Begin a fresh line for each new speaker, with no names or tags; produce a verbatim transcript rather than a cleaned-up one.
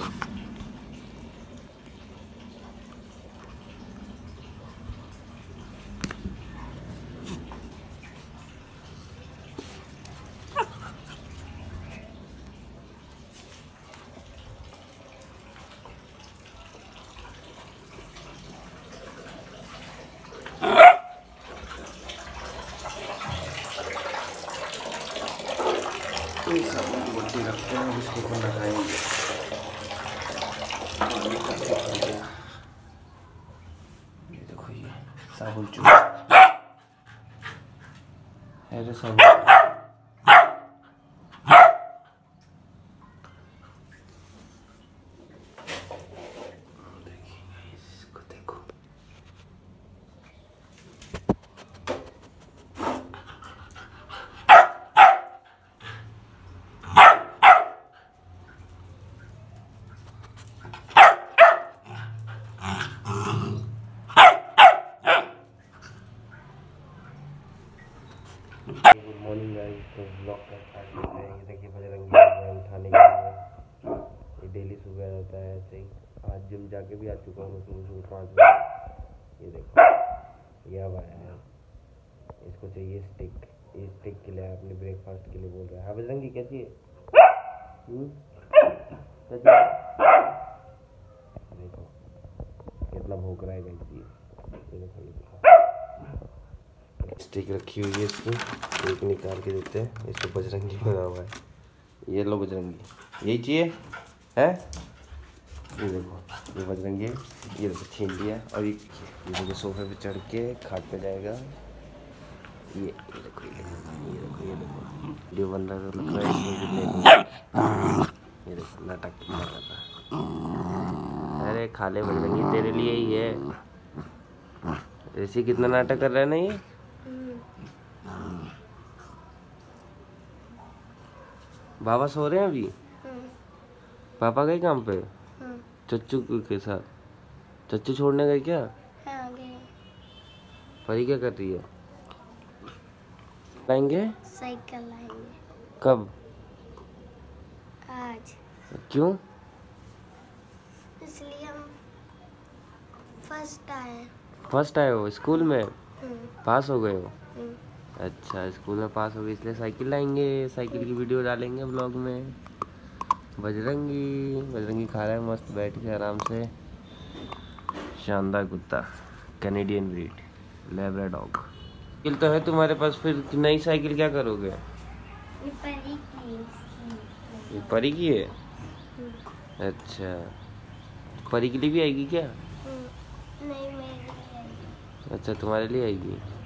साबुन की बट्टी रखते हैं, इसको तो लगाएंगे। ये देखो, ये साबुन चूस है रे साबुन। गुड मॉर्निंग गाइस, तो ब्लॉग का स्टार्ट करते हैं। ये देखिए बजरंगी है उठाने के लिए, ये डेली सुबह रहता है ऐसे ही। आज जिम जाके भी आ चुका हूँ सुबह सुबह पाँच बजे। ये देखो ये अब आया है, इसको चाहिए स्टिक। ये स्टिक के लिए अपने ब्रेकफास्ट के लिए बोल रहा है। हाँ बजरंगी कैसी है? कैसी है? देखो कितना भूख रहा है गाइस। ये देखो, ये देखो स्टिक रखी हुई है इसकी, एक निकाल के देते हैं। इसको बजरंगी बना हुआ है। ये लो बजरंगी, यही चाहिए है? ये देखो ये बजरंगी है, ये देखो छीन लिया। और ये ये देखो सोफे पे चढ़ के खाट पे जाएगा। ये ये देखो ये देखो ये देखो ये देखो वीडियो बन रहा है तो लग रहा है इसमें कितने। ये देखो नाटक कितना कर रहा है। अरे खा ले बजरंगी, तेरे लिए ही है। ऐसे कितना नाटक कर रहा है ना ये। बाबा सो रहे हैं अभी? पापा गए काम पे? चच्चू के साथ। चच्चू छोड़ने गए क्या?
हाँ गए।
परी क्या कर रही है? लाएंगे?
साइकिल लाएंगे।
कब?
आज।
क्यों?
इसलिए हम फर्स्ट आए।
फर्स्ट आए हो स्कूल में? पास हो गए हो?
हम्म।
अच्छा, स्कूल में पास हो गए इसलिए साइकिल लाएंगे। साइकिल की वीडियो डालेंगे ब्लॉग में। बजरंगी बजरंगी खा रहा है मस्त बैठ के आराम से। शानदार कुत्ता, कैनेडियन ब्रीड लैब्राडॉग। साइकिल तो है तुम्हारे पास, फिर नई साइकिल क्या करोगे?
ये परी की।
ये परी की है? अच्छा, परी के लिए भी आएगी क्या?
नहीं मेरे लिए।
अच्छा तुम्हारे लिए आएगी।